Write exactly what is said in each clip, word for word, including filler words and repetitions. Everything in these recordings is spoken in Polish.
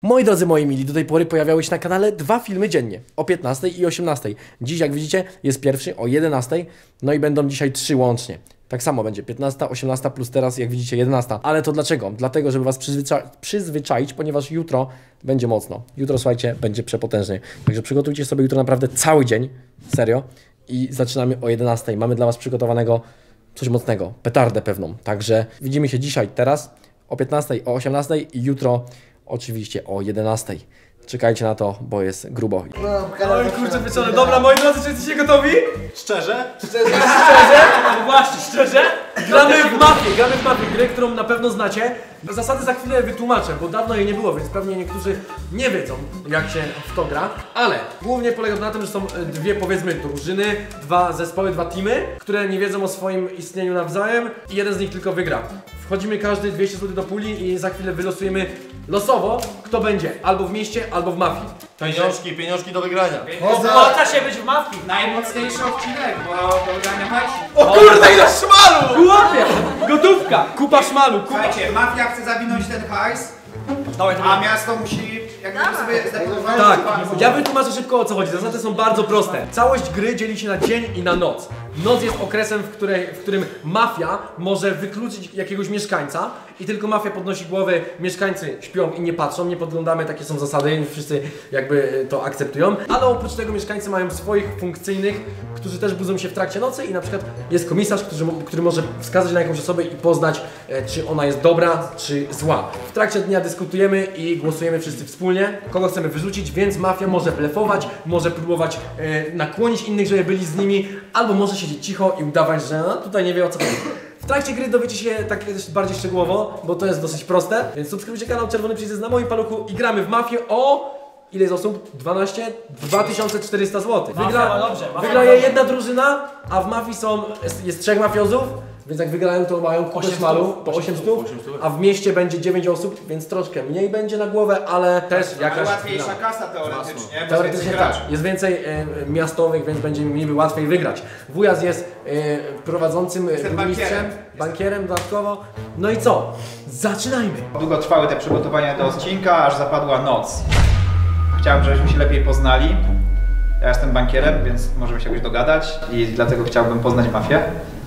Moi drodzy, moi mili, do tej pory pojawiały się na kanale dwa filmy dziennie, o piętnastej i osiemnastej. Dziś, jak widzicie, jest pierwszy o jedenastej, no i będą dzisiaj trzy łącznie. Tak samo będzie piętnasta, osiemnasta plus teraz, jak widzicie, jedenasta. Ale to dlaczego? Dlatego, żeby Was przyzwycza przyzwyczaić, ponieważ jutro będzie mocno. Jutro, słuchajcie, będzie przepotężnie. Także przygotujcie sobie jutro naprawdę cały dzień, serio. I zaczynamy o jedenastej. Mamy dla Was przygotowanego coś mocnego, petardę pewną. Także widzimy się dzisiaj, teraz, o piętnastej, o osiemnastej i jutro oczywiście o jedenastej. Czekajcie na to, bo jest grubo. Oj kurczę pieczone. Dobra, moi drodzy, czy jesteście gotowi? Szczerze? Szczerze? Szczerze? No właśnie, szczerze? Gramy w mafię, gramy w mafię, grę, którą na pewno znacie. Zasady za chwilę wytłumaczę, bo dawno jej nie było, więc pewnie niektórzy nie wiedzą, jak się w to gra. Ale głównie polega to na tym, że są dwie, powiedzmy, drużyny, dwa zespoły, dwa teamy, które nie wiedzą o swoim istnieniu nawzajem i jeden z nich tylko wygra. Wchodzimy każdy dwieście złotych do puli i za chwilę wylosujemy losowo, kto będzie albo w mieście, albo w mafii. Pieniążki, pieniążki do wygrania. Opłaca się być w mafii. Najmocniejszy odcinek, bo do wygrania hajsu. O kurde, ile szmalu! Łapie! Gotówka! Kupa szmalu, kupa... Słuchajcie, mafia chce zawinąć ten hajs, Dawaj, a miasto musi jakby sobie zdecydować. Tak, ja wytłumaczę szybko, o co chodzi. Zasady są bardzo proste. Całość gry dzieli się na dzień i na noc. Noc jest okresem, w, której, w którym mafia może wykluczyć jakiegoś mieszkańca i tylko mafia podnosi głowę, mieszkańcy śpią i nie patrzą, nie podglądamy, takie są zasady, wszyscy jakby to akceptują. Ale oprócz tego mieszkańcy mają swoich funkcyjnych, którzy też budzą się w trakcie nocy i na przykład jest komisarz, który, który może wskazać na jakąś osobę i poznać, e, czy ona jest dobra, czy zła. W trakcie dnia dyskutujemy i głosujemy wszyscy wspólnie, kogo chcemy wyrzucić, więc mafia może blefować, może próbować e, nakłonić innych, żeby byli z nimi, albo może siedzieć cicho i udawać, że no, tutaj nie wie, o co chodzi. W trakcie gry dowiecie się tak bardziej szczegółowo, bo to jest dosyć proste, więc subskrybujcie kanał Czerwony Przycisk jest na moim paluchu i gramy w mafię o... Ile jest osób? dwanaście? dwa tysiące czterysta złotych. Wygra, dobrze, wygraje jedna drużyna, a w mafii są, jest, jest trzech mafiozów, więc jak wygrają, to mają kupę szmalu po osiem stów, a w mieście będzie dziewięć osób, więc troszkę mniej będzie na głowę, ale też Ale jakaś... łatwiejsza kasa teoretycznie, bo Teoretycznie jest tak, graczy. jest więcej e, miastowych, więc będzie niby łatwiej wygrać. Wujas jest e, prowadzącym e, burmistrzem, bankierem dodatkowo. No i co? Zaczynajmy! Długo trwały te przygotowania do odcinka, aż zapadła noc. Chciałbym, żebyśmy się lepiej poznali. Ja jestem bankierem, więc możemy się jakoś dogadać i dlatego chciałbym poznać mafię.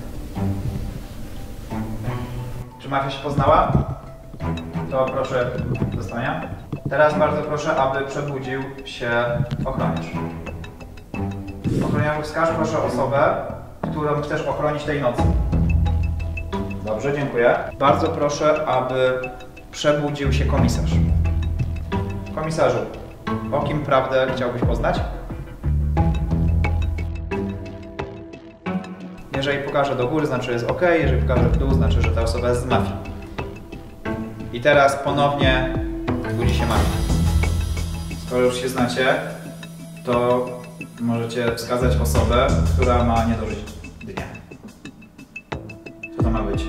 Czy mafia się poznała? To proszę do stania. Teraz bardzo proszę, aby przebudził się ochroniarz. Ochroniarzu, wskaż proszę osobę, którą chcesz ochronić tej nocy. Dobrze, dziękuję. Bardzo proszę, aby przebudził się komisarz. Komisarzu, o kim prawdę chciałbyś poznać? Jeżeli pokażę do góry, znaczy jest ok, jeżeli pokażę w dół, znaczy, że ta osoba jest z mafii. I teraz ponownie budzi się mafia. Skoro już się znacie, to możecie wskazać osobę, która ma nie dożyć dnia. Co to ma być?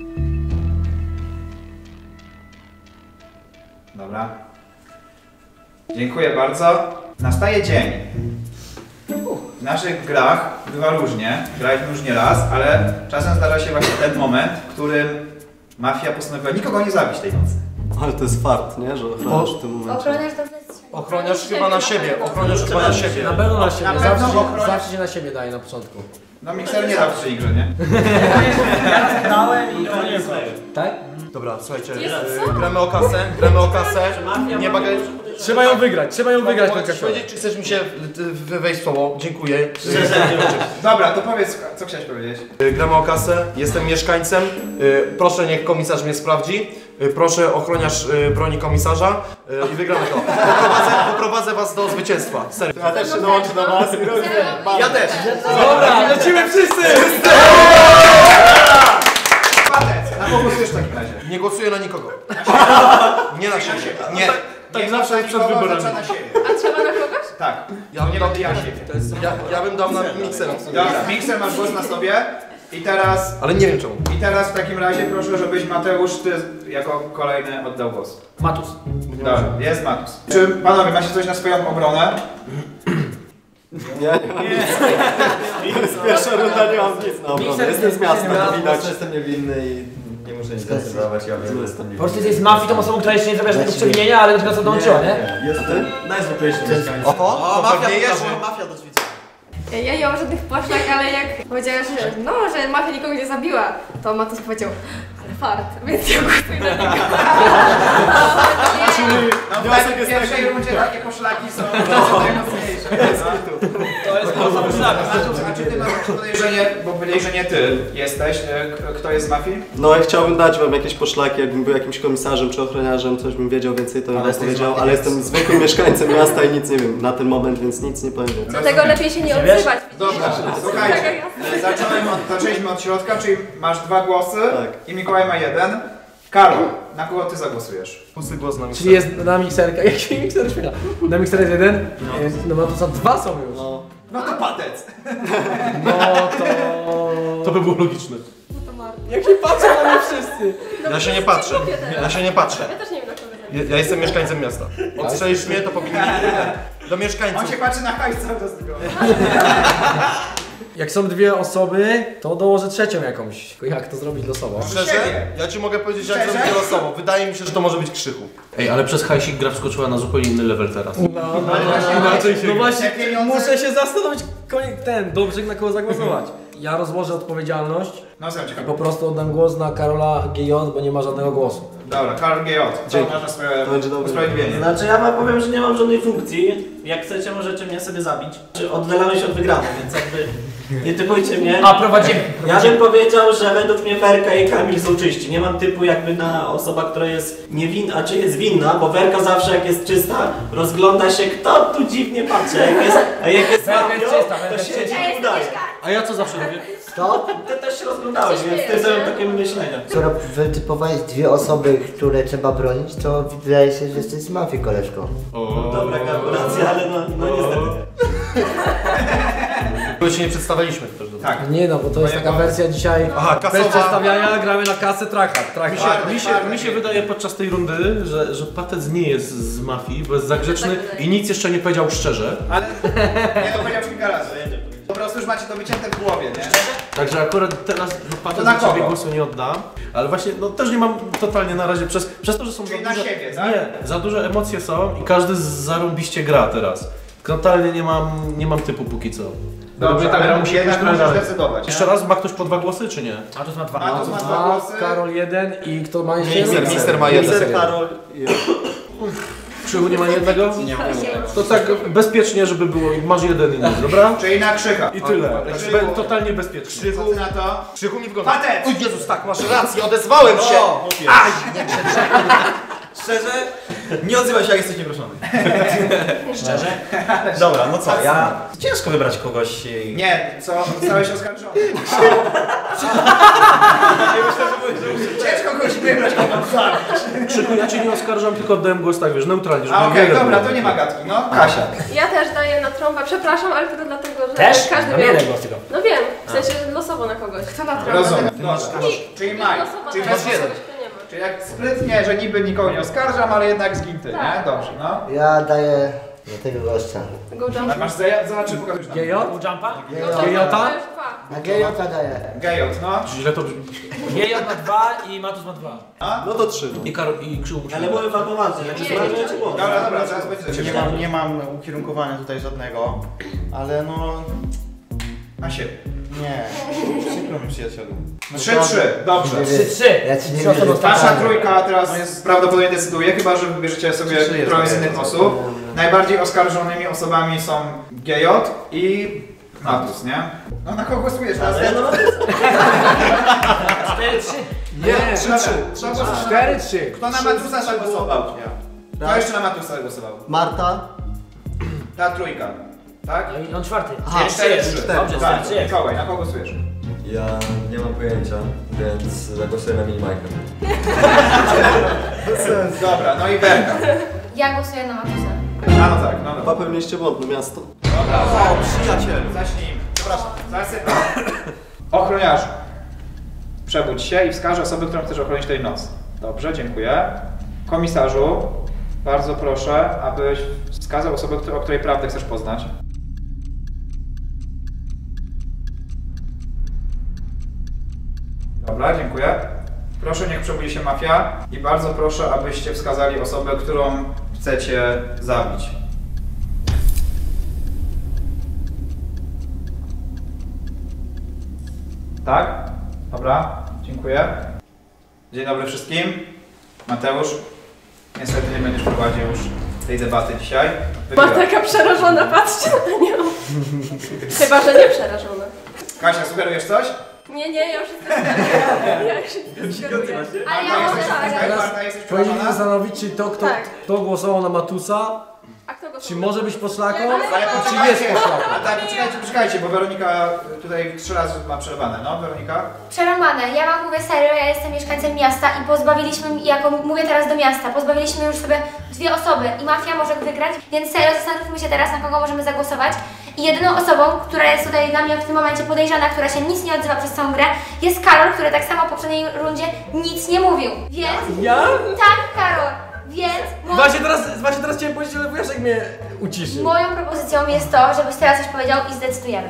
Dobra. Dziękuję bardzo. Nastaje dzień. W naszych grach bywa różnie, graliśmy już nie raz, ale czasem zdarza się właśnie ten moment, w którym mafia postanowiła nikogo nie zabić tej nocy. Ale to jest fart, nie? Że ochroniarz w tym momencie. Ochroniarz to jest... Ochroniarz chyba na siebie, ochroniarz chyba na siebie. Na pewno na siebie, Na zawsze, pewno się, ochroniarz- zawsze się na siebie daje na początku. No mikser nie da w tej grze, nie? Ja dałem i to nie jest. Tak? Dobra, słuchajcie, yy, gramy o kasę, gramy o kasę. Nie bagai... Trzeba ją wygrać, trzeba ją wygrać tę Mogę ci kasę. powiedzieć, czy chcesz mi się y, y, wejść w słowo? Dziękuję. Dobra, to powiedz, co chciałeś powiedzieć? Y, Gramy o kasę, jestem mieszkańcem. Y, Proszę, niech komisarz mnie sprawdzi. Y, Proszę, ochroniarz y, broni komisarza y, i wygramy to. Poprowadzę, poprowadzę was do zwycięstwa. Serio. Ja też się dołączę do was. Ja też. Dobra, lecimy wszyscy! Patec, na kogo głosujesz w takim razie? Nie głosuję na nikogo. Nie na siebie. Nie. Tak zawsze jest przed wyborami. Na siebie. A trzeba na kogoś? Tak, Ja nie bym dał, będę ja siebie. to jest, ja, ja bym dał na miksera. Dobra, mikser masz głos na sobie i teraz... Ale nie wiem czemu. I teraz w takim razie proszę, żebyś Mateusz, ty jako kolejny oddał głos. Matus. Dobra, jest Matus. Czy panowie macie coś na swoją obronę? Nie, nie. Pierwsza runda nie mam nic na obronę. Jestem z miasta, to widać. Jestem niewinny i nie muszę muszę nic zdecydować, ja wiem, jestem Po prostu jesteś z mafii tą osobą, która jeszcze nie zrobiła żadnego przewinienia, ale dopiero co dołączyła, nie? Jest ty? Najzwyklejszy mieszkańcy. O, mafia, mafia do drzwi. Ja nie mam żadnych poszlak, ale jak powiedziała, że no, że mafia nikogo nie zabiła, to Matus powiedział, ale fart, więc ja głosuję na niego. No w pierwszej rundzie takie poszlaki są najmocniejsze. To jest poszlak. A czy ty masz podejrzenie, bo powiedzieli, że nie ty jesteś, kto jest z mafii? No ja chciałbym dać wam jakieś poszlaki, jakbym był jakimś komisarzem czy ochroniarzem, coś bym wiedział więcej, to bym wam powiedział, ale jestem zwykłym mieszkańcem miasta i nic nie wiem na ten moment, więc nic nie powiem więcej. Dlatego lepiej się nie odzywać. Dobra, słuchajcie, zacząłem od, zaczęliśmy od środka, czyli masz dwa głosy i Mikołaj ma jeden. Karol, na kogo ty zagłosujesz? Pusty głos na Czyli jest na mikserka. Jaki mikser śmiega? Na mikser jest jeden? No, no to są dwa są już. No. No to patec. No to... To by było logiczne. Jak się patrzą na mnie wszyscy. Ja się nie patrzę. Ja się nie patrzę. Ja też nie wiem, na kogo zabić. Ja, ja jestem mieszkańcem miasta. Odstrzelisz mnie, to powinien do mieszkańców. On się patrzy na hajs cały czas tylko. Jak są dwie osoby, to dołożę trzecią jakąś. Tylko jak to zrobić losowo? Szczerze? Ja ci mogę powiedzieć, jak zrobić losowo. Wydaje mi się, że to może być Krzychu. Ej, ale przez hajsik gra wskoczyła na zupełnie inny level teraz. No, no, no, inaczej się... No właśnie, muszę się zastanowić, ten, dobrze na kogo zagłosować. Ja rozłożę odpowiedzialność No znam cię. i po prostu oddam głos na Karola G J, bo nie ma żadnego głosu. Dobra, Karol G J, co masz na swoje To będzie dobre. usprawiedliwienie? Znaczy ja wam powiem, że nie mam żadnej funkcji. Jak chcecie, możecie mnie sobie zabić. Oddalamy się od wygranej, więc jakby nie typujcie mnie. A prowadzimy. Ja bym powiedział, że według mnie Werka i Kamil są czyści. Nie mam typu jakby na osoba, która jest niewinna, czy jest winna, bo Werka zawsze jak jest czysta, rozgląda się, kto tu dziwnie patrzy, jak jest, a jak jest Werka Fabio, jest czysta, Werka to jest siedzi Ja i jestem udaje. mieszkańcem. A ja co zawsze robię? To? Ty też się rozglądałeś, więc ty sobie takie myślenia. Skoro wytypowałeś dwie osoby, które trzeba bronić, to wydaje się, że jesteś z mafii, koleżko. No, dobra kalkulacja, ale no, no niestety nie. Bo się nie przedstawialiśmy też do Tak. Nie no, bo to jest taka wersja dzisiaj Aha, bez kasowa. przedstawiania, gramy na kasę trakhat. Mi się, mi, się, mi się wydaje podczas tej rundy, że, że Patec nie jest z mafii, bo jest za grzeczny i nic jeszcze nie powiedział szczerze. Ale nie to powiedział kilka razy. Po prostu już macie to wycięte w głowie, nie? Także akurat teraz no, Patec na na ciebie kogo? głosu nie oddam. Ale właśnie no, też nie mam totalnie na razie przez, przez to, że są Czyli za na duże, siebie, tak? nie, za duże emocje są i każdy zarąbiście gra teraz. Totalnie nie mam, nie mam typu póki co. Dobrze, ta gra ale musi jednak pójść musisz dalej. zdecydować. Jeszcze raz, ma ktoś po dwa głosy czy nie? Matus ma dwa. Matus ma dwa Dwa, głosy. Karol jeden i kto ma jeszcze Mikser, jeden? mikser ma jeden. Mikser, Karol i... Krzychu nie ma jednego? Nie ma. To tak bezpiecznie, żeby było. Masz jeden i nic, dobra? Czyli na Krzycha. I tyle. Krzychu. Be, totalnie bezpiecznie. Co ty na to? Krzychu mi wygląda. Patec! Oj Jezus, tak, masz rację, odezwałem się! Aj! Szczerze? Nie odzywaj się, jak jesteś nieproszony. Szczerze? Dobra, no co, ja... Ciężko wybrać kogoś... i- Nie, co? Zostałeś oskarżony. Ciężko kogoś wybrać, kogo zabić. Krzychu, ja cię nie oskarżam, tylko oddałem głos tak, wiesz, neutralnie, żeby A okej, wiele dobra, było. to nie ma gadki, no. Kasia. Ja też daję na trąbę, przepraszam, ale tylko dlatego, że Też? każdy No miał... jeden głos tylko. No wiem, w sensie losowo na kogoś. Kto na trąbę? Rozumiem. Nikt. Dobra. Czyli Nikt Mike. losowo Czyli na masz kogoś, jeden. kto nie ma. Czyli jak sprytnie, że niby nikogo nie oskarżam, ale jednak zginty, nie? Tak. Dobrze, no. Ja daję na tego gościa. Go A jump. masz za, za czy pokażesz nam? G J? U jumpa? Go jump, to już dwa. Na Gejota daję. Gejot, no. Źle to brzmi. Gejot ma dwa i Matus ma dwa. No to trzy. No. I Karol, i Krzychu musi... Ale były wartowaty, jak Nie, się nie. ci głos. Dobra, dobra, zaraz będzie do Nie ciebie. mam, nie mam ukierunkowania tutaj żadnego, ale no... Na siebie. Nie, przykro mi przyjacielu. trzy trzy, dobrze. Trzy, trzy. Ja ci nie Trzy osoby wierzę. ostatnie. Wasza trójka teraz prawdopodobnie decyduje, chyba że wybierzecie sobie którąś z innych osób. Najbardziej oskarżonymi osobami są G J i Matus, nie? No na kogo głosujesz? Na Ale no, Cztery, trzy. Nie, trzy trzy. cztery trzy. Kto na Matusa zagłosował? Kto jeszcze na Matusa zagłosował? Marta. Ta trójka, tak? No i on czwarty. Czyli cztery trzy. Dobrze, Tak, cztery trzy. Mikołaj, na kogo głosujesz? Ja nie mam pojęcia, więc zagłosuję na Minimajka. Dobra, no i Werka. Ja głosuję na Matusa. A no tak, no dobra. Popełniliście błąd, no miasto. Dobra, o, przyjaciel. Zacznijmy. Przepraszam, zasypam. Ochroniarzu. Przebudź się i wskaż osobę, którą chcesz ochronić tej nocy. Dobrze, dziękuję. Komisarzu, bardzo proszę, abyś wskazał osobę, o której prawdę chcesz poznać. Dobra, dziękuję. Proszę, niech przebudzi się mafia i bardzo proszę, abyście wskazali osobę, którą chcecie zabić. Tak? Dobra, dziękuję. Dzień dobry wszystkim. Mateusz, niestety nie będziesz prowadził już tej debaty dzisiaj. Ma taka przerażona, patrzcie na nią. Chyba, że nie przerażona. Kasia, sugerujesz coś? Nie, nie, ja już jestem ja już jestem Ale ja Marta, może jesteś, tak. Marta, jesteś Powinien przekonana? zastanowić, czy to, kto, Tak. kto głosował na Matusa, A kto go czy może być poszlaką, Nie, ale- Ale czy poczekajcie, jest poszlaką. a tak, poczekajcie, poczekajcie, bo Weronika tutaj trzy razy ma przerwane, no Weronika? Przerąbane. Ja wam mówię serio, ja jestem mieszkańcem miasta i pozbawiliśmy, jako mówię teraz do miasta, pozbawiliśmy już sobie dwie osoby i mafia może wygrać, więc serio zastanówmy się teraz, na kogo możemy zagłosować. I jedyną osobą, która jest tutaj dla mnie w tym momencie podejrzana, która się nic nie odzywa przez całą grę, jest Karol, który tak samo w poprzedniej rundzie nic nie mówił. Więc... Ja? Tak, Karol. Więc... mo- Właśnie teraz, właśnie teraz chciałem powiedzieć, ale Wujaszek mnie uciszył. Moją propozycją jest to, żebyś teraz coś powiedział i zdecydujemy.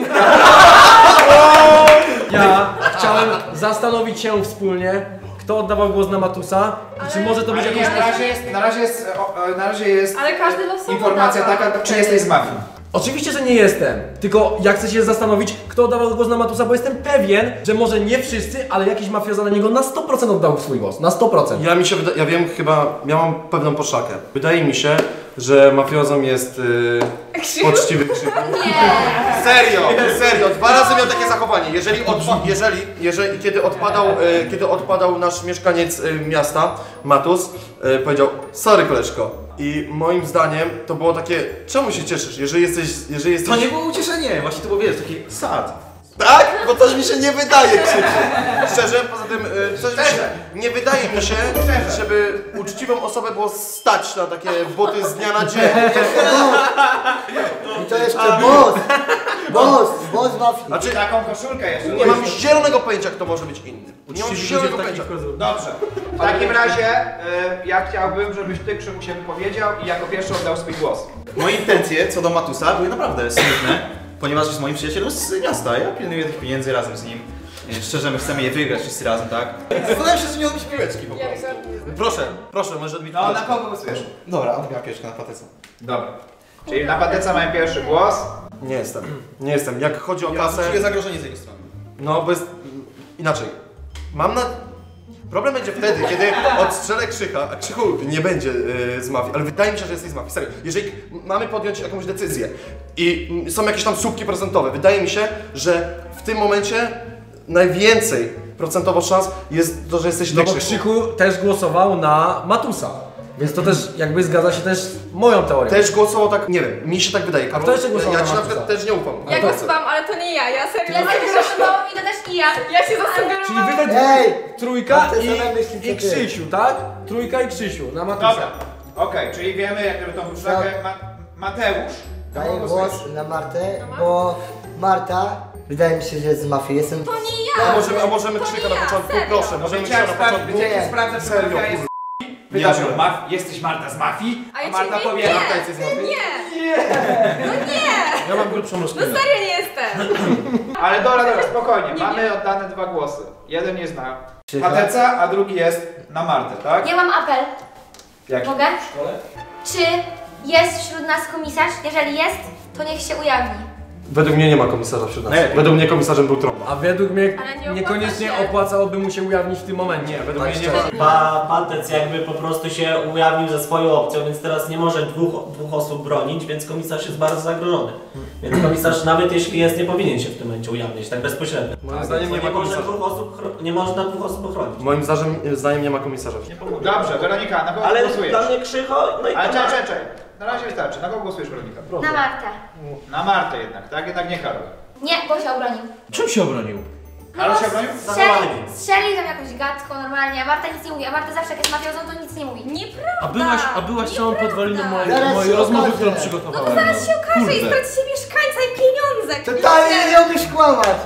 Ja chciałem zastanowić się wspólnie, kto oddawał głos na Matusa i czy może to być Ale jakąś... nie, na razie jest, na razie jest, o, o, na razie jest Ale każdy losowo informacja dawał. taka, czy jesteś z mafii. Oczywiście, że nie jestem, tylko ja chcę się zastanowić, kto oddawał głos na Matusa, bo jestem pewien, że może nie wszyscy, ale jakiś mafioza na niego na sto procent oddał swój głos, na sto procent. Ja mi się wyda- ja wiem chyba, ja mam pewną poszlakę. Wydaje mi się, że mafiozą jest yy, poczciwy Krzychu. Nie. Serio, serio, dwa razy miał takie zachowanie. Jeżeli, odpa- jeżeli, jeżeli kiedy, odpadał, yy, kiedy odpadał nasz mieszkaniec yy, miasta, Matus, yy, powiedział: sorry koleżko. I moim zdaniem to było takie, czemu się cieszysz, jeżeli jesteś, jeżeli jesteś... To nie było ucieszenie, właśnie to było, wiesz, taki sad. Tak? Bo coś mi się nie wydaje, Krzysiu. Szczerze, poza tym, y, coś mi się, nie wydaje mi się, żeby uczciwą osobę było stać na takie buty z dnia na dzień. I to jeszcze boss! Boss! Boss mafii. Znaczy, Taką koszulkę jeszcze. nie mam zielonego pojęcia, kto może być inny. Nie mam zielonego pojęcia. Dobrze. W takim razie y, ja chciałbym, żebyś ty, Krzychu, się wypowiedział i jako pierwszy oddał swój głos. Moje intencje co do Matusa były naprawdę smutne, ponieważ jest moim przyjacielem z miasta. Ja pilnuję tych pieniędzy razem z nim. Szczerze, my chcemy je wygrać wszyscy razem, tak? Zastanawiam się, czy nie odbić piłeczki po prostu. Proszę, proszę, możesz odbić No, na piłeczkę. kogo głosujesz? Dobra, odbieram piłeczkę na patyce. Dobra. Czyli na patyce mamy pierwszy głos. Nie jestem, nie jestem. Jak chodzi o Ja kasę... czuję zagrożenie z jego strony. No, bo jest... Inaczej. Mam na... Problem będzie wtedy, kiedy odstrzelę Krzycha, a Krzychu nie będzie yy, z mafii, ale wydaje mi się, że jesteś z mafii. Serio, jeżeli mamy podjąć jakąś decyzję i mm, są jakieś tam słupki procentowe, wydaje mi się, że w tym momencie najwięcej procentowo szans jest to, że jesteś ty, No bo Krzychu. Krzychu też głosował na Matusa, więc to też jakby zgadza się też z moją teorią. Też głosował tak, nie wiem, mi się tak wydaje. Karol, kto jeszcze głosował ja na ci na Matusa? przykład też nie ufam. Ja to- głosowałam, ale to nie ja, ja serio. Ja zagłosowałam i to też i ja. Ja się zasugerowałam. Czyli wy we dwóch, Ej! trójka Mam te same myśli, i, i co ty. Krzysiu, tak? Trójka i Krzysiu na Matusa. Dobra. Okej, czyli wiemy, jak tą poszlakę ma Mateusz. Na Daję kogo głos głosujesz? na Martę, bo Marta wydaje mi się, że jest z mafii. Jestem... To nie A ja. możemy, a możemy To Krzycha nie na ja, początku? serio. Proszę, możemy Krzycha Chciałem na sprawdzić, początku? chciałem sprawdzać, czy Serio, mafia jest kur- wydarzyło. Nie. Maf jesteś Marta z mafii, A a ja Marta cię powie, nie. Marta jesteś z mafii. Nie. No nie. Ja mam grubszą No rozkminę. serio nie jestem. Ale dobra, dobra, spokojnie. Nie Mamy oddane dwa głosy. Jeden jest na Pateca, a drugi jest na Martę, tak? Ja mam apel. Jaki? Mogę? Czy jest wśród nas komisarz? Jeżeli jest, to niech się ujawni. Według mnie nie ma komisarza wśród nas. Najlepiej. Według mnie komisarzem był Trump. A według mnie Ale nie niekoniecznie opłaca się. opłacałoby mu się ujawnić w tym momencie. Nie, według Tak mnie nie szczerze. ma. Pa, Patec jakby po prostu się ujawnił ze swoją opcją, więc teraz nie może dwóch, dwóch osób bronić, więc komisarz jest bardzo zagrożony. Więc komisarz nawet jeśli jest, nie powinien się w tym momencie ujawnić, tak bezpośrednio. Moim Tak, zdaniem bo nie ma nie, może komisarza. dwóch osób, chro- nie można dwóch osób ochronić. Moim zdaniem, zdaniem nie ma komisarza. Dobrze, Weronika, na kogo Ale głosujesz? dla mnie Krzycho, no i Ale to czekaj, ma- czekaj, czekaj. Na razie wystarczy. Na kogo głosujesz, Weronika? Na Martę. Na Martę jednak, tak? Jednak nie Karol. Nie, bo się obronił. Czym się obronił? Karol się obronił? Strzeli, strzeli tam jakąś gadką normalnie, a Marta nic nie mówi, a Marta zawsze jak jest mafiozą, to nic nie mówi. Nieprawda. A byłaś, a byłaś całą podwaliną mojej, Zaraz mojej się rozmowy, okaże. którą No przygotowałem. to zaraz się okaże i Kurde. stracicie mieszkańca i pieniądze. Totalnie nie umiesz kłamać!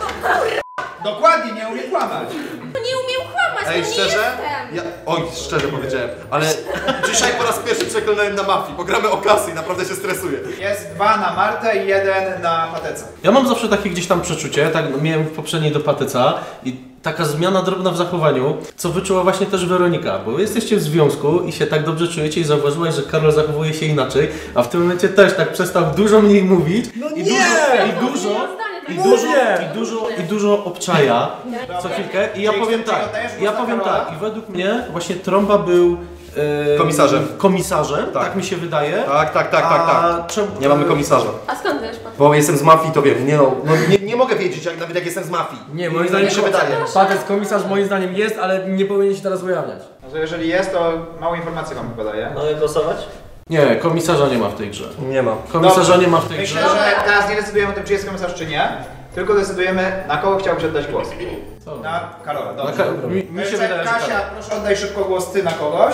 Dokładnie, nie umie kłamać. No nie umiem kłamać, Ej, to nie szczerze? jestem. Ja, oj, szczerze powiedziałem, ale dzisiaj po raz pierwszy przeklęłem na mafii, bo gramy o kasy i naprawdę się stresuję. Jest dwa na Martę i jeden na Pateca. Ja mam zawsze takie gdzieś tam przeczucie, tak miałem w poprzedniej do Patyca i taka zmiana drobna w zachowaniu, co wyczuła właśnie też Weronika, bo jesteście w związku i się tak dobrze czujecie i zauważyłaś, że Karol zachowuje się inaczej, a w tym momencie też tak przestał dużo mniej mówić i dużo, i dużo, i dużo, i dużo, i dużo obczaja co chwilkę i ja powiem tak, ja powiem tak i według mnie właśnie Trąba był Yy, komisarzem. Komisarzem, tak. tak mi się wydaje. Tak, tak, tak, tak, tak. Czemu... Nie mamy komisarza. A skąd wiesz pan? Bo jestem z mafii, to wiem. Nie no, no nie, nie mogę wiedzieć, jak, nawet jak jestem z mafii. Nie, moim zdaniem się wydaje. Patec komisarz moim zdaniem jest, ale nie powinien się teraz ujawniać. No to jeżeli jest, to mało informacji wam chyba daje. Mogę głosować? Nie, komisarza nie ma w tej grze. Nie ma. Komisarza nie ma w tej Myślę, grze. że teraz nie decydujemy o tym, czy jest komisarz, czy nie, tylko decydujemy, na kogo chciałbyś oddać głos. Co? Na Karola, dobrze. Na Ka mi, mi się wydaje, że Kasia, Karol. proszę oddaj szybko głos ty na kogoś.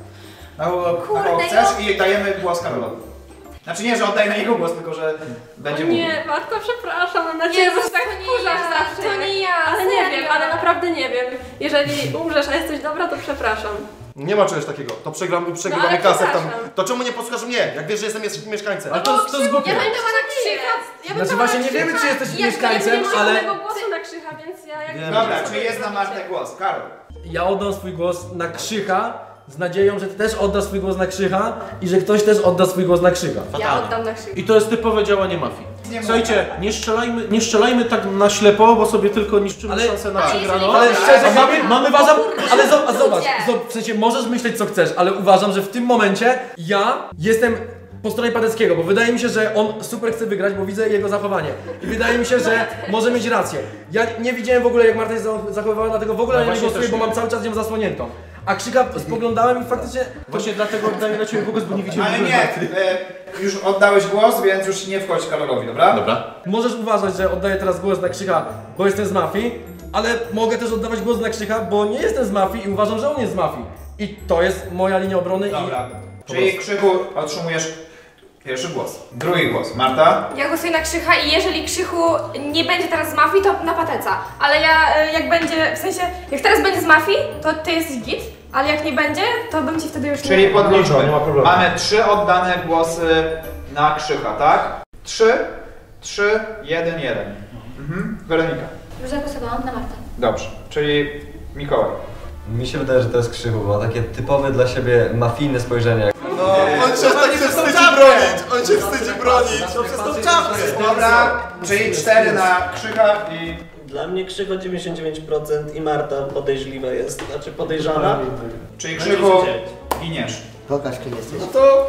Na kogo, na kogo chcesz i dajemy głos Karolowi. Znaczy nie, że oddaj na niego głos, tylko że będzie mówił. Nie, Marko, przepraszam, mam nadzieję, że tak wkurzasz zawsze. To nie ja, ale nie wiem, ale naprawdę nie wiem. Jeżeli umrzesz, a jesteś dobra, to przepraszam. Nie ma czegoś takiego. To przegram, przegrywamy ale kasę tam. przepraszam. To czemu nie posłuchasz mnie? Jak wiesz, że jestem jeszcze mieszkańcem? Ale to, to jest głupie. Ja będę pana Krzycha. Ja bym Znaczy pana właśnie nie Krzycha. wiemy, czy jesteś Ja mieszkańcem, nie ale... Nie mam głosu na Krzycha, więc ja jak... Dobra, czy jest na Martę głos? Karol. Ja oddam swój głos na Krzycha z nadzieją, że ty też oddasz swój głos na Krzycha i że ktoś też odda swój głos na Krzycha. Ja oddam na Krzycha. I to jest typowe działanie mafii. Słuchajcie, nie strzelajmy, nie strzelajmy tak na ślepo, bo sobie tylko niszczymy Ale- szansę na ale przegraną. jeżeli- Ale szczerze, mamy, mamy uważam, ale kurde, zobacz, zobacz, ludzie. zobacz, w sensie możesz myśleć co chcesz, ale uważam, że w tym momencie ja jestem po stronie Pateckiego, bo wydaje mi się, że on super chce wygrać, bo widzę jego zachowanie. I wydaje mi się, że może mieć rację. Ja nie widziałem w ogóle, jak Marta się zachowywała, dlatego w ogóle No na nie właśnie głosuję, też bo nie. mam cały czas ją zasłoniętą. A Krzyka spoglądałem i faktycznie... Właśnie dlatego oddaję na ciebie głos, bo nie widziałem Ale w ogóle nie, Marty. e, już oddałeś głos, więc już nie wchodź Karolowi, dobra? Dobra. Możesz uważać, że oddaję teraz głos na Krzycha, bo jestem z mafii, ale mogę też oddawać głos na Krzycha, bo nie jestem z mafii i uważam, że on jest z mafii. I to jest moja linia obrony Dobra. i... Czyli Krzyku otrzymujesz pierwszy głos. Drugi głos. Marta? Ja głosuję na Krzycha i jeżeli Krzychu nie będzie teraz z mafii, to na Pateca. Ale ja y, jak będzie, w sensie, jak teraz będzie z mafii, to ty jesteś git, ale jak nie będzie, to bym ci wtedy już Czyli nie... podliczmy. nie ma problemu. Mamy trzy oddane głosy na Krzycha, tak? Trzy, trzy, jeden, jeden. Mhm. Weronika. Już zagłosowałam na Martę. Dobrze. Czyli Mikołaj. Mi się wydaje, że to jest Krzychu, bo ma takie typowe dla siebie mafijne spojrzenie. No, on się tak się wstydzi bronić! On się wstydzi bronić! To przez tą czapkę. Dobra, czyli cztery na Krzycha i... Dla mnie Krzycho dziewięćdziesiąt dziewięć procent i Marta podejrzliwa jest, znaczy podejrzana. Czyli Krzychu giniesz. Pokaż, kim jesteś. No to...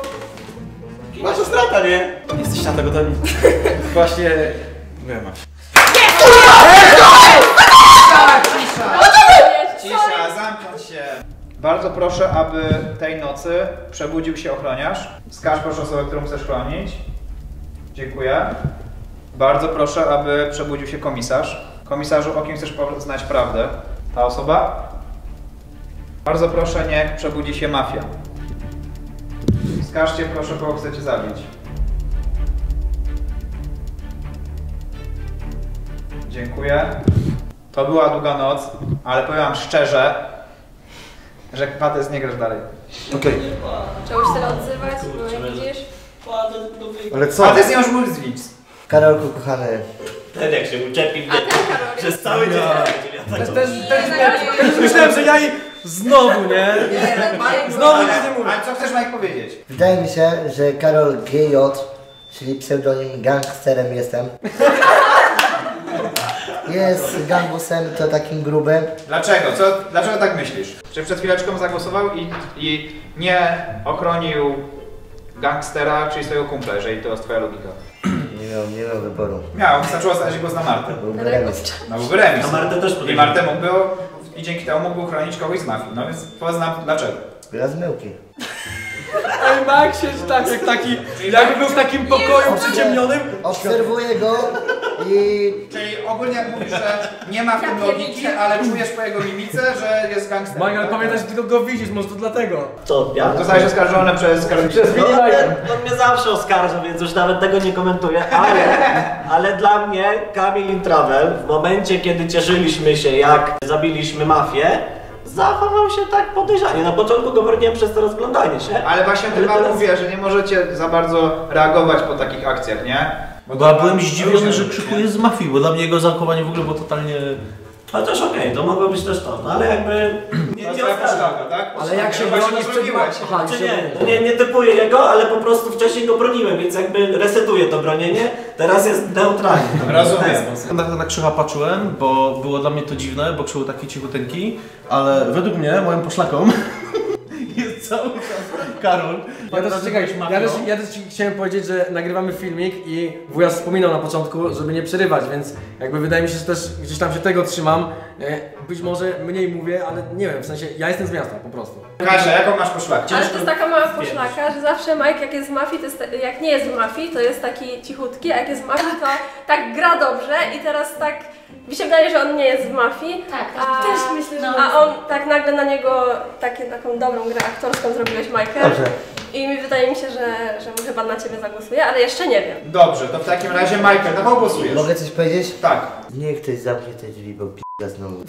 Wasza strata, nie? Jesteś na to gotowi? Właśnie... Wiem. Cisza, zamknąć się. Bardzo proszę, aby tej nocy przebudził się ochroniarz. Wskaż proszę osobę, którą chcesz chronić. Dziękuję. Bardzo proszę, aby przebudził się komisarz. Komisarzu, o kim chcesz znać prawdę? Ta osoba? Bardzo proszę, niech przebudzi się mafia. Wskażcie proszę, kogo chcecie zabić. Dziękuję. To była długa noc, ale powiem wam szczerze, że Patec nie grasz dalej. Okej. Trzeba się tyle odzywać, bo jak widzisz... Ale co? Patec nie masz mówić z nic. Karolku, kochany. Ten jak się uczepi mnie A ten Karol jest... przez cały dzień. Też, też, też, też myślałem, że ja jej znowu, nie? Znowu nic nie mówię. Ale co chcesz Mike powiedzieć? Wydaje mi się, że Karol G J, czyli pseudonim gangsterem jestem. Jest gangusem, to takim grubym. Dlaczego? Co, dlaczego tak myślisz? Czy przed chwileczką zagłosował i, i nie ochronił gangstera, czyli swojego kumpla, jeżeli to jest twoja logika? Nie miał, nie miał wyboru. Miał, wystarczyło znaleźć głos na Martę. Byłby remis. No byłby remis. A Martę też I podejrzewam. Martę mógłby, i dzięki temu mógłby uchronić kogoś z mafii. No więc powiedz nam dlaczego. Gra zmyłki. Ej, Max siedzi tak, jak taki, jakby był w takim pokoju przyciemnionym. Obserwuję go i... Czyli ogólnie mówisz, że nie ma w tym logiki, ale czujesz po jego mimice, że jest gangsterem. Mike, ale pamiętaj, że tylko go widzisz, może to dlatego. To ja? Zostałeś oskarżony przez Karolina. No, on, on mnie zawsze oskarża, więc już nawet tego nie komentuję, ale, ale dla mnie Kamil Intravel w momencie, kiedy cieszyliśmy się, jak zabiliśmy mafię, zachował się tak podejrzanie. Na początku go broniłem przez to rozglądanie się. Ale właśnie Ale chyba teraz- mówię, że nie możecie za bardzo reagować po takich akcjach, nie? Bo to ja ma byłem różne zdziwiony, że rzeczy, Krzyku nie? jest z mafii, bo dla mnie jego zachowanie w ogóle było totalnie Chociaż okej, okay, to mogło być też to, no ale jakby... Nie, nie poszlaka, tak? Ale jak się właśnie bronisz to przed... zrobiłeś. Aha, Czy się nie, bronisz. no nie, nie typuję jego, ale po prostu wcześniej go broniłem, więc jakby resetuję to bronienie, teraz jest neutralnie. Rozumiem. Na, na Krzycha patrzyłem, bo było dla mnie to dziwne, bo Krzychu taki cichuteńki, ale według mnie, moim poszlakom jest cały czas Karol. Ja też, czekaj, ja, też, ja też ci chciałem powiedzieć, że nagrywamy filmik i wujas wspominał na początku, żeby nie przerywać, więc jakby wydaje mi się, że też gdzieś tam się tego trzymam. Być może mniej mówię, ale nie wiem, w sensie ja jestem z miasta po prostu. Kasia, jaką masz poszlakę? Ale to jest taka mała poszlaka, że zawsze Mike jak jest w mafii, to jest, jak nie jest w mafii, to jest taki cichutki, a jak jest w mafii, to tak gra dobrze i teraz tak mi się wydaje, że on nie jest w mafii. Tak, a, też myślę, że... A on tak nagle na niego takie, taką dobrą grę aktorską zrobiłeś, Michael. Dobrze. I mi wydaje mi się, że, że chyba na ciebie zagłosuje, ale jeszcze nie wiem. Dobrze, to w takim razie Michael, na kogo głosujesz? Mogę coś powiedzieć? Tak. Niech ktoś zamknie te drzwi, bo p***a znowu.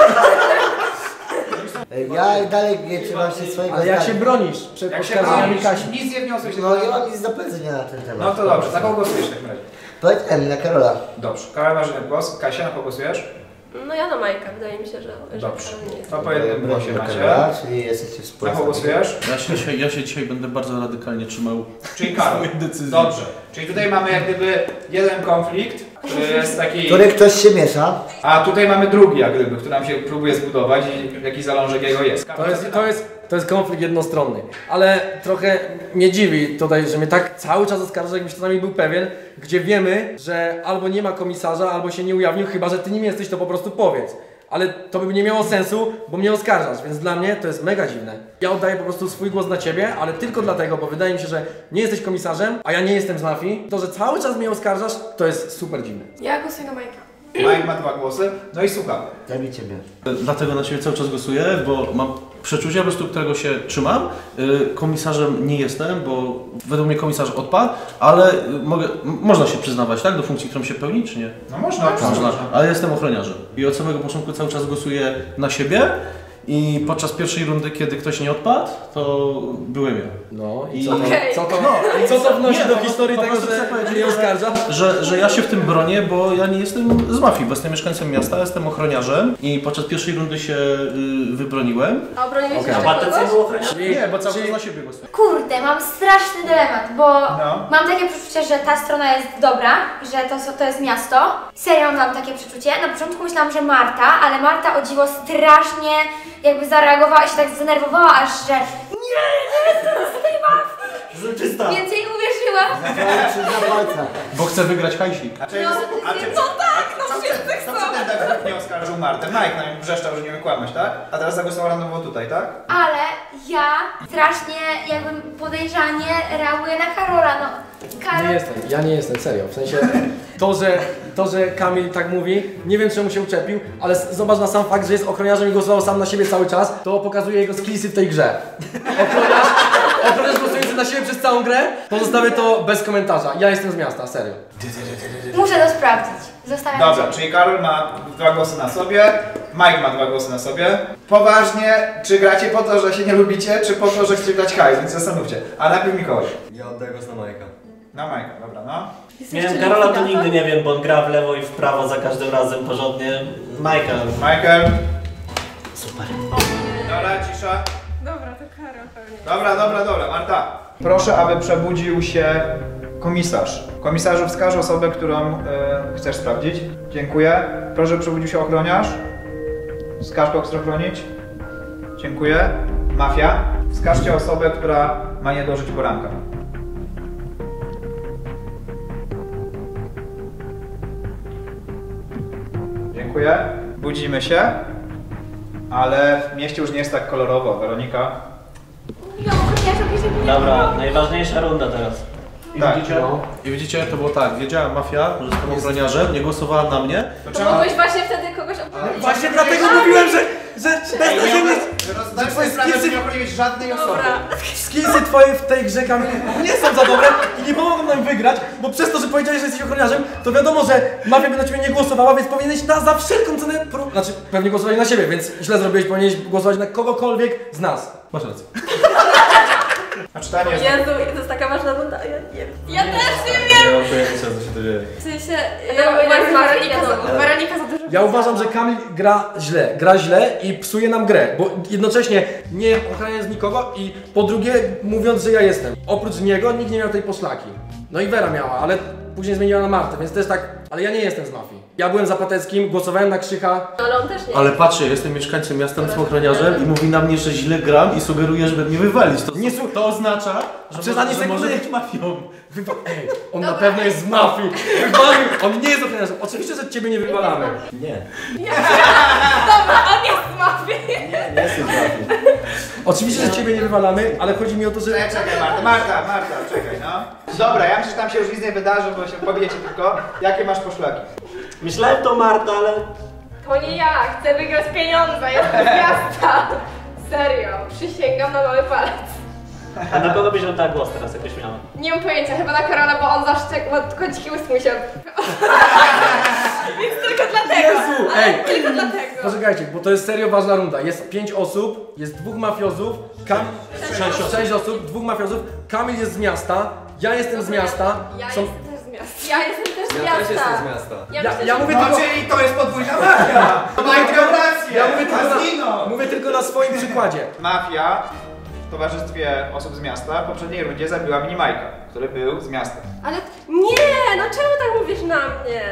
Ja dalej nie trzymam się swojego Ale jak zdania. się bronisz przed Jak się poskarżeniami bronisz, Kasi? nic nie wniosłeś. No nie mam nic do powiedzenia na ten temat. No to dobrze, na kogo głosujesz w takim razie? Powiedziałem na Karola. Dobrze, Karol masz jeden głos. Kasia, na kogo głosujesz? No ja na Majka, wydaje mi się, że... że Dobrze. nie jest. To po jednym głosie Na macie. Karola, czyli jesteście Na wspólni. kogo głosujesz? Ja się, dzisiaj, ja się dzisiaj będę bardzo radykalnie trzymał Czyli Karol. swoich decyzji. Dobrze. Czyli tutaj mamy jak gdyby jeden konflikt, który jest taki... Który ktoś się miesza. A tutaj mamy drugi jak gdyby, który nam się próbuje zbudować i jakiś zalążek jego jest. To jest, to jest, to jest konflikt jednostronny, ale trochę mnie dziwi tutaj, że mnie tak cały czas oskarża, jakbyś to nami był pewien, gdzie wiemy, że albo nie ma komisarza, albo się nie ujawnił, chyba że ty nim jesteś, to po prostu powiedz. Ale to by nie miało sensu, bo mnie oskarżasz, więc dla mnie to jest mega dziwne. Ja oddaję po prostu swój głos na ciebie, ale tylko dlatego, bo wydaje mi się, że nie jesteś komisarzem, a ja nie jestem z mafii. To, że cały czas mnie oskarżasz, to jest super dziwne. Ja głosuję na Majka. Mike ma dwa głosy, no i słucham. Zabijcie mnie. Dlatego na siebie cały czas głosuję, bo mam przeczucie, po prostu którego się trzymam. Komisarzem nie jestem, bo według mnie komisarz odpadł, ale mogę, można się przyznawać, tak, do funkcji, którą się pełni, czy nie? No można, Można, ale jestem ochroniarzem. I od samego początku cały czas głosuję na siebie. I podczas pierwszej rundy, kiedy ktoś nie odpadł, to byłem ja. No i co to, Okej. co to, co to wnosi Nie, do po- historii po tego, prostu chcę że powiedzieć, mnie oskarża? Że, że ja się w tym bronię, bo ja nie jestem z mafii, bo jestem mieszkańcem miasta, jestem ochroniarzem i podczas pierwszej rundy się y, wybroniłem. A obroniłeś Okej. jeszcze A Patrycja kogoś? był ochroniarzem? Nie, bo cały czyli- czas na siebie głosuję. Kurde, mam straszny dylemat, bo No. mam takie przeczucie, że ta strona jest dobra, że to, to jest miasto. Serio mam takie przeczucie. Na początku myślałam, że Marta, ale Marta o dziwo strasznie jakby zareagowała i się tak zdenerwowała, aż że nie, nie jestem z tej mafii. Czysta. Więc jej uwierzyłam. Przyzna palca. Bo chcę wygrać hajsik. A czy, No, a czy, no tak, no co wszyscy wtedy- chcą. Co wtedy tak nie oskarżył Martę? Mike na nim wrzeszczał, że nie umie kłamać, tak? A teraz zagłosował randomowo tutaj, tak? Ale ja strasznie jakbym podejrzanie reaguję na Karola, no. Karol... Nie jestem, ja nie jestem, serio. W sensie to, że, to, że Kamil tak mówi, nie wiem czemu się uczepił, ale s- zobacz na sam fakt, że jest ochroniarzem i głosował sam na siebie cały czas, to pokazuje jego skillsy w tej grze. Ochroniarz, ochroniarz głosujący na siebie przez całą grę, pozostawię to bez komentarza. Ja jestem z miasta, serio. Muszę to sprawdzić. Zostawiam Dobra, cię. czyli Karol ma dwa głosy na sobie, Mike ma dwa głosy na sobie. Poważnie, czy gracie po to, że się nie lubicie, czy po to, że chcecie grać hajs, więc zastanówcie. A najpierw Mikołaj. Ja oddaję głos na Majka. Na Majka, dobra, no. Miałem Karola, to nigdy nie wiem, bo on gra w lewo i w prawo za każdym razem porządnie. Majka. Michael. Super. Dobra, cisza. Dobra, to Karol pewnie. Dobra, dobra, dobra, Marta. Proszę, aby przebudził się komisarz. Komisarzu, wskaż osobę, którą y, chcesz sprawdzić. Dziękuję. Proszę, żeby przebudził się ochroniarz. Wskaż, kogo chcesz ochronić. Dziękuję. Mafia. Wskażcie osobę, która ma nie dożyć poranka. Dziękuję. Budzimy się. Ale w mieście już nie jest tak kolorowo. Weronika. Ja ochroniarza bierze Dobra, najważniejsza runda teraz. I Tak, widzicie, I widzicie, to było tak, wiedziała mafia, że jestem ochroniarzem, nie głosowała na mnie. To To trzeba... mogłeś właśnie wtedy kogoś obrodzić. Właśnie dlatego mówiłem, że, że beznadziejnie Rozdajesz sobie sprawę, że nie ochroniłeś żadnej osoby. Dobra. skillsy twoje w tej grze, Kamil, nie są za dobre i nie pomogą nam wygrać, bo przez to, że powiedziałeś, że jesteś ochroniarzem, to wiadomo, że mafia by na ciebie nie głosowała, więc powinieneś na, za wszelką cenę... Pro... Znaczy, pewnie głosowali na siebie, więc źle zrobiłeś, powinieneś głosować na kogokolwiek z nas. Masz rację. A czytanie jest... Jezu, to jest taka ważna runda, ja nie wiem. Ja też nie wiem! pojęcia, co się to dzieje. W sensie, Ja ja uważam, Weronika, Weronika za, Weronika za dużo. Ja uważam, że Kamil gra źle, gra źle i psuje nam grę, bo jednocześnie nie ochraniając nikogo i po drugie mówiąc, że ja jestem. Oprócz niego nikt nie miał tej poszlaki. No i Wera miała, ale później zmieniła na Martę, więc też tak, ale ja nie jestem z mafii. Ja byłem za Pateckim, głosowałem na Krzycha. Ale on też nie. Ale patrzcie, jestem mieszkańcem miasta, jestem ochroniarzem i mówi na mnie, że źle gram i sugeruje, żeby mnie wywalić. To, Nie, to oznacza, że, Przez może, ani że może sekundy- być mafią. Wywa Ej, on na pewno jest z mafii. Wywalił, on nie jest ochroniarzem. Oczywiście, że ciebie nie wywalamy. Nie. Dobra, on jest z mafii. Nie, nie jestem z mafii. Oczywiście, że ciebie nie wywalamy, ale chodzi mi o to, że... Czekaj, czekaj, Marta, Marta, Marta, czekaj, no. Dobra, ja myślę, że tam się już nic nie wydarzy, bo się pobijecie tylko. Jakie masz poszlaki? Myślałem to Marta, ale To nie ja, chcę wygrać pieniądze, jestem z miasta. Serio, przysięgam na mały palec. a na kogo byś oddała głos teraz, jakbyś miała? Nie mam pojęcia, chyba na Karola, bo on zawsze tak kąciki ust mu się... Więc tylko dlatego. Jezu, ale ej. Tylko dlatego. Poczekajcie, bo to jest serio ważna runda. Jest pięć osób, jest dwóch mafiozów, Kam... sześć, sześć osób, dwóch mafiozów, Kamil jest z miasta, ja jestem z miasta. Ja Są... jestem też z miasta. Ja jestem też z Ja miasta. też jestem z miasta. Ja, Ja, myślę, ja że- mówię No, tylko... czyli to jest podwójna mafia! Majk miał rację! Ja mówię tylko, A na, zginął! mówię tylko na swoim przykładzie. Mafia w towarzystwie osób z miasta w poprzedniej rundzie zabiła mini Majka, który był z miasta. Ale nie, no czemu tak mówisz na mnie?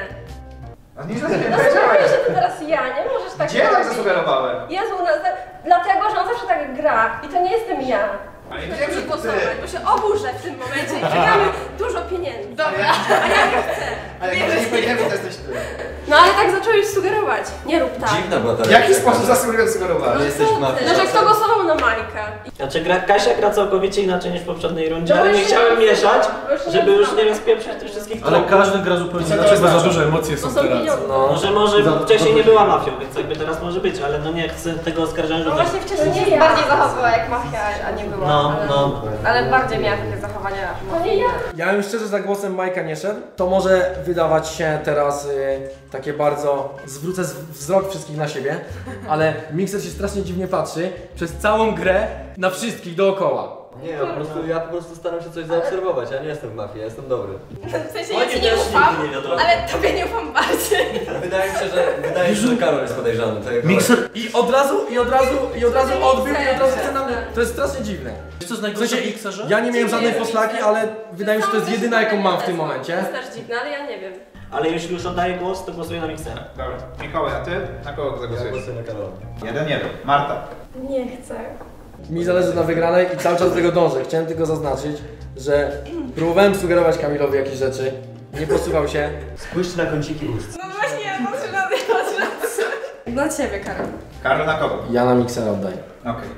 A nie źle No nie sugeruję, powiedziałeś. że to teraz ja, nie możesz tak Gdzie tak robić. zasugerowałem? Jezu, no, za, dlatego, że on zawsze tak gra i to nie jestem ja. Ale Musimy wiem, że to głosować, ty. bo się oburzę w tym momencie i przegramy dużo pieniędzy. Dobra, a ja nie chcę. Ale Wiesz, może nie że- powiedziałem, że to jesteś ty. No ale tak zacząłeś sugerować. Nie rób tak. Dziwna była ta W jaki reakcja. sposób zasugerowałem? Nie jesteś w Co ty? mafii. No, że kto głosował na Majka. Znaczy gra, Kasia gra całkowicie inaczej niż w poprzedniej rundzie, No ale nie właśnie, chciałem nie mieszać, bo już nie żeby już znamy. nie rozpieprzyć tych wszystkich Ale kroków. każdy gra zupełnie Co to inaczej, bo za oznacza? duże emocje To są są teraz. pieniądze. No, że może Za- wcześniej za- nie była mafią, więc jakby teraz może być, ale no nie chcę tego oskarżenia, że No tak- właśnie wcześniej nie ja. Bardziej zachowała jak mafia, a nie była. No, ale, no. ale bardziej miała takie zachowania. To nie ja. Ja bym szczerze za głosem Majka nie szedł. To może wydawać się teraz y, takie bardzo... Zwrócę z- wzrok wszystkich na siebie, ale Mixer się strasznie dziwnie patrzy przez całą grę na wszystkich dookoła. Nie, po prostu, ja po prostu staram się coś zaobserwować, ja nie jestem w mafii, ja jestem dobry. W sensie ja Oni ci nie też ufam, nigdy nie wiadomo. ale tobie nie ufam bardziej. Wydaje mi się, że, wydaje mi się, że Karol jest podejrzany. Tak jak Mikser, I od razu, i od razu, i od razu odbył, i od razu chce nam... To jest strasznie dziwne. wiesz co jest W najgorsze sensie, w mikserze? ja nie miałem Dziwnie żadnej jest poszlaki, Mixer. ale wydaje mi się, że to jest jedyna, jaką mam w tym momencie. To jest też dziwne, ale ja nie wiem. Ale jeśli już oddaję głos, to głosuję na Mixera. Dobra, Mikołaj, a ty? Na kogo Ja zagłosujesz? głosuję na Karola. Jeden, jeden. Marta. Nie chcę. Mi zależy na wygranej i cały czas do tego dążę. Chciałem tylko zaznaczyć, że próbowałem sugerować Kamilowi jakieś rzeczy, nie posłuchał się. Spójrzcie na kąciki ust. No właśnie, ja patrzę na patrzę. Na ciebie, Karol. Karol na kogo? Ja na Mixera oddaję, Okej.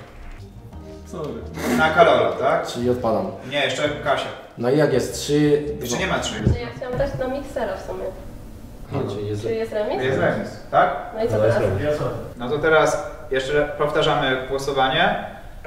Sorry. Na Karola, tak? czyli odpadam. Nie, jeszcze Kasia. No i jak jest? trzy... Jeszcze nie ma trzy. Ja chciałam dać na miksera w sumie. A, czyli jest... Czy jest remis? Jest remis, tak? No i co No jest teraz? remis. No to teraz jeszcze powtarzamy głosowanie.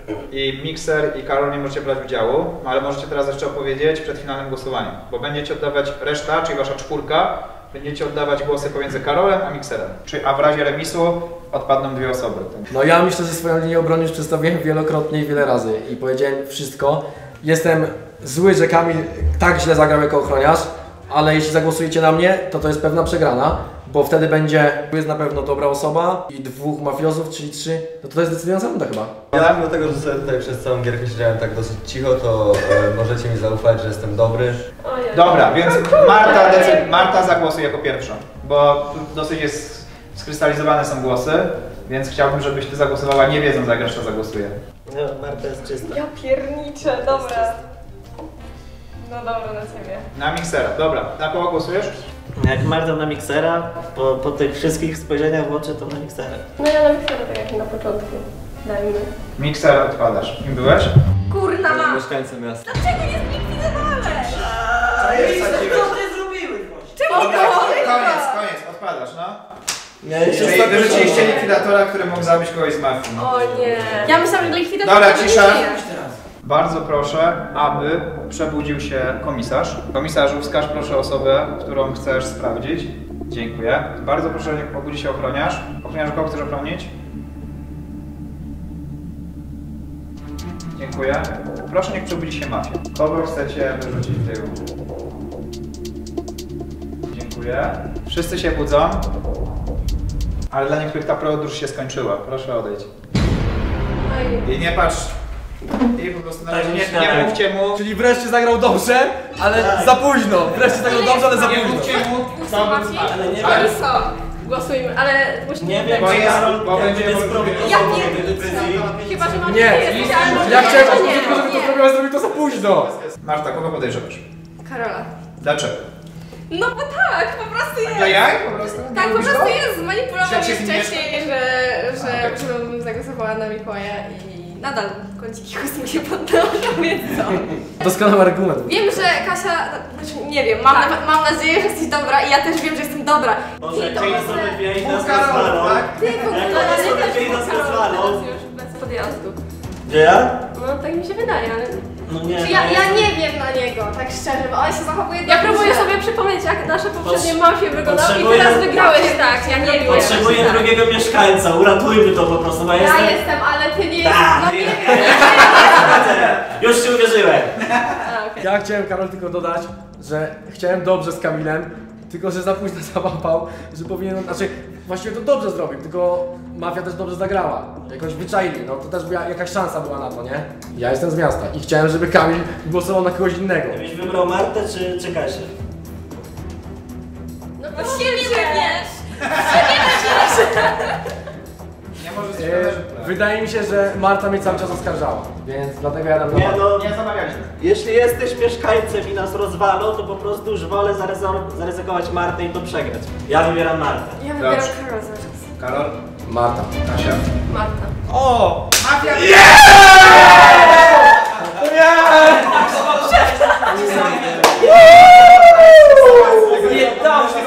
I Mixer i Karol nie możecie brać udziału, ale możecie teraz jeszcze opowiedzieć przed finalnym głosowaniem. Bo będziecie oddawać reszta, czyli wasza czwórka, będziecie oddawać głosy pomiędzy Karolem a Mixerem. Czy, a w razie remisu odpadną dwie osoby. No ja myślę, że swoją linię obrony już przedstawiłem wielokrotnie i wiele razy i powiedziałem wszystko. Jestem zły, że Kamil tak źle zagrał jako ochroniarz, ale jeśli zagłosujecie na mnie, to to jest pewna przegrana, bo wtedy będzie, tu jest na pewno dobra osoba i dwóch mafiozów, czyli trzy, no to to jest decydująca runda chyba. Ja mimo tego, że sobie tutaj przez całą gierkę siedziałem tak dosyć cicho, to e, możecie mi zaufać, że jestem dobry. Ojej. Dobra, więc Marta, decy- Marta zagłosuje jako pierwsza, bo tu dosyć jest skrystalizowane są głosy, więc chciałbym, żebyś ty zagłosowała nie wiedząc, jak reszta zagłosuje. No, Marta jest czysta. Ja pierniczę, dobra. No dobra, na ciebie. Na Mixera, dobra. Na kogo głosujesz? Jak Marta na Mixera, po, po tych wszystkich spojrzeniach w oczy, to na Mixera. No ja na miksera tak jak na początku. Dajmy. Mixer odpadasz. Kim byłeś? Kurna Jestem ma! mieszkańcem miasta. Dlaczego nie zlikwidowałeś? Co ty zrobiłeś właśnie? Czemu Dobra, to? koniec, koniec, odpadasz, no. Ja jeszcze Czyli wyrzuciliście likwidatora, który mógł zabić kogoś z mafii. O nie. Ja myślałam, że likwidator Dobra, to nie cisza. żyje. Bardzo proszę, aby przebudził się komisarz. Komisarzu, wskaż proszę osobę, którą chcesz sprawdzić. Dziękuję. Bardzo proszę, niech pobudzi się ochroniarz. Ochroniarz, kogo chcesz ochronić? Dziękuję. Proszę, niech przebudzi się mafia. Kogo chcecie wyrzucić w tej rundzie? Dziękuję. Wszyscy się budzą. Ale dla niektórych ta podróż się skończyła. Proszę odejść. I nie patrz. I po prostu na razie nie, nie mówcie mu. Czyli wreszcie zagrał dobrze, ale tak. za późno. Wreszcie zagrał dobrze, ale za Nie późno. mówcie mu. Co był Ale nie Oni wiem, są. Głosujmy, ale musimy... nie wiem, Bo czy jest- Karol bo jakby będzie jest możliwe. Ja prawidłowo nie tej decyzji. Chyba, że mam Nie, jesteś, ale może ja nie, chciałem nie, tylko, żeby to nie. zrobiła, zrobił to za późno. Marta, kogo podejrzewasz? Karola. Dlaczego? No bo tak, po prostu jest. Dla jaj po prostu? Tak, po Lubisz prostu go? jest. Zmanipulował Że mnie cię zmieszka? wcześniej, że, że, żebym zagłosowała na Mikołaja i nadal kąciki mu się poddało, więc co? Doskonały argument. Wiem, że Kasia, znaczy nie wiem, mam, na, mam nadzieję, że jesteś dobra i ja też wiem, że jestem dobra. Może I to chcieli może- sobie dwie i nas Pół Karola, rozwalą. tak? Ty w ogóle, Jak ale oni sobie też dwie i nas Karol, rozwalą. teraz już bez podjazdu. Gdzie ja? No tak mi się wydaje, ale... No nie, Czy no ja, ja jestem- nie wiem na niego, tak szczerze, bo on się zachowuje Ja próbuję sobie przypomnieć, jak nasze poprzednie mafie wyglądały i Potrzebuję- teraz wygrałeś tak, ja nie wiem. Potrzebuję tak. drugiego mieszkańca, uratujmy to po prostu, bo Ja jestem... jestem, ale ty nie jesteś, Tak, no nie- nie wiem. Już ci uwierzyłem. A, okej. Ja chciałem, Karol, tylko dodać, że chciałem dobrze z Kamilem, tylko że za późno załapał, że powinien, znaczy właściwie to dobrze zrobił, tylko mafia też dobrze zagrała. Jakoś wyczaili, no to też była, jakaś szansa była na to, nie? Ja jestem z miasta i chciałem, żeby Kamil głosował na kogoś innego. Byś wybrał Martę czy, czy Kasię? No to się nie wiesz. Nie możesz E, sprawdzać. wydaje mi się, że Marta mnie cały czas oskarżała, więc dlatego ja dam na Nie Martę. no, Nie zamawialiśmy. jeśli jesteś mieszkańcem i nas rozwalą, to po prostu już wolę zaryzo- zaryzykować Martę i to przegrać. Ja wybieram Martę. Ja wybieram Dobrze. Karol cały czas. Karol, Marta. Kasia. Marta. O! Mafia! Nie dam się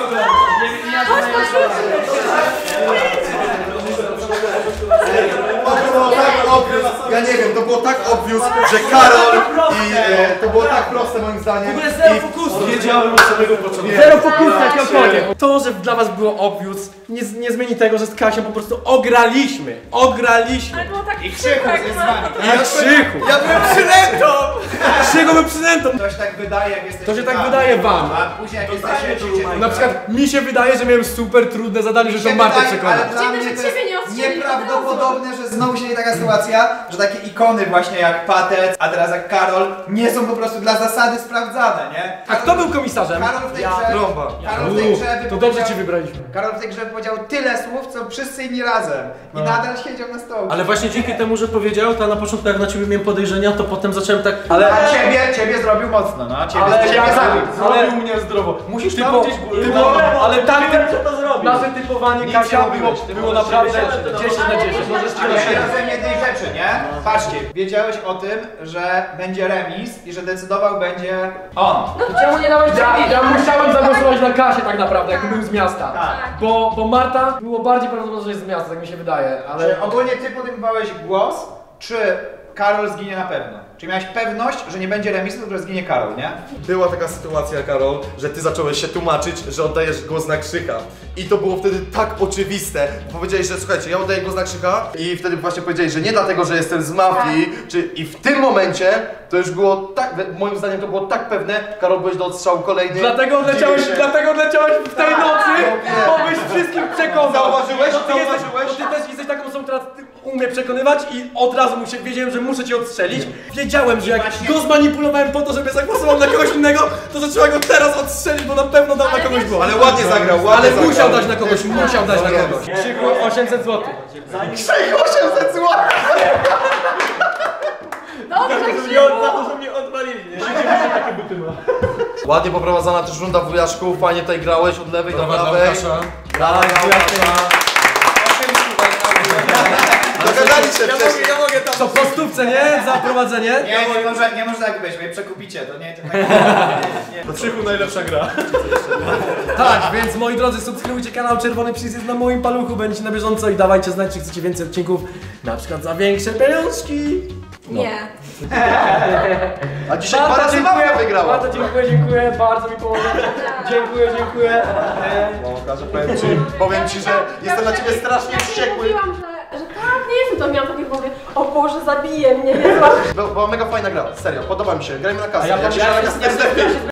To było tak obvious, ja nie wiem, to było tak obvious, że Karol i e, to było tak proste moim zdaniem. W ogóle zero I fokusu. Wiedziałem od samego początku. Zero fokusu jakiegokolwiek. To, że dla was było obvious, nie, z- nie zmieni tego, że z Kasią po prostu ograliśmy. Ograliśmy. Ale było tak I Krzychu jest z wami. I Krzychu. ja byłem przynętą! Krzychu był przynętą. To się tak wydaje, jak jesteście To się tak tam. wydaje wam. A później jak jesteście, musicie... Na przykład mi się wydaje, że miałem super trudne zadanie, żeby Mi się tą Martę wydaje, przekonać. ale dla Ciebie, mnie że to jest ciebie nie ostrzeli nieprawdopodobne, że znowu się dzieje taka sytuacja, że takie ikony właśnie jak Patec, a teraz jak Karol, nie są po prostu dla zasady sprawdzane, nie? A kto był komisarzem? Karol w tej Ja, grze... trąba. Karol w tej grze To wypowiedział- dobrze ci wybraliśmy. Karol w tej grze powiedział tyle słów, co wszyscy inni razem. I nadal siedział na stołku. Ale właśnie dzięki temu, że powiedział, to na początku jak na ciebie miałem podejrzenia, to potem zacząłem tak... Ale- A ciebie, ciebie zrobił mocno, no. Ciebie, Ale ciebie ja zrobił. ale mnie zdrowo. Musisz typo, tam gdzieś górę. typo, ale tam Co to zrobił? nasze typowanie Nic Kasia nie było, mówiłeś. było naprawdę dziesięć na dziesięć. Możesz ci Ale ja rozszerzyć. rozumiem jednej rzeczy, nie? Patrzcie, wiedziałeś o tym, że będzie remis i że decydował będzie on. Czemu nie dałeś Ja, ja musiałem zagłosować na Kasię tak naprawdę, jak był z miasta. Tak. Bo, bo Marta było bardziej prawdopodobne, że jest z miasta, tak mi się wydaje, ale... Czy ogólnie ty podejmowałeś głos, czy Karol zginie na pewno? Czy miałeś pewność, że nie będzie remisu, tylko że zginie Karol, nie? Była taka sytuacja, Karol, że ty zacząłeś się tłumaczyć, że oddajesz głos na Krzycha. I to było wtedy tak oczywiste. Powiedziałeś, że słuchajcie, ja oddaję głos na Krzycha i wtedy właśnie powiedziałeś, że nie dlatego, że jestem z mafii, czy... i w tym momencie to już było tak, moim zdaniem to było tak pewne, Karol, byłeś do odstrzału kolejny. Dlatego odleciałeś, Dziwię się. dlatego odleciałeś w tej Tak, nocy, ja bo wiem. byś wszystkich przekonał. Zauważyłeś? Bo ty, jesteś, Zauważyłeś? bo ty też jesteś taką osobą, która umie przekonywać i od razu muszę, wiedziałem, że muszę cię odstrzelić. Wiedziałem, że jak właśnie- go zmanipulowałem po to, żeby zagłosował na kogoś innego, to zaczęła go teraz odstrzelić, bo na pewno dał na Ale kogoś wiesz- głos. Ale ładnie zagrał, ładnie Ale zagrał. musiał dać na kogoś, musiał dać na No wiem. kogoś. Krzychu osiemset złotych. Zanim... osiemset złotych! Dobrze, Za to, że mnie odwalili, nie? Ładnie poprowadzona też runda wujaszków, fajnie tutaj grałeś od lewej do Brawa dla prawej. Łukasza. Brawa, Dogadali się wcześniej. ja mogę tam. Co, po stówce, nie? Za prowadzenie? Nie, nie może, nie może tak być, bo je przekupicie, to nie, to tak, nie, nie. Krzychu najlepsza gra. Tak, więc moi drodzy, subskrybujcie kanał, czerwony przycisk jest na moim paluchu, będziecie na bieżąco i dawajcie znać, czy chcecie więcej odcinków, na przykład za większe pieniążki. Nie. A dzisiaj dwa razy mafia wygrała. Bardzo dziękuję, dziękuję, bardzo mi pomożecie. Dziękuję, dziękuję. E, No, Kasia, powiem ci, powiem ci, że jestem na ciebie strasznie ja wściekły. mówiłam, że, że tak, nie jestem, to miałam takie w głowie, o Boże, zabije mnie, nie zła. Była mega fajna gra, serio, podoba mi się, grajmy na kasę. A ja Jak się pomyślałem, gra na kasę, jest lepiej.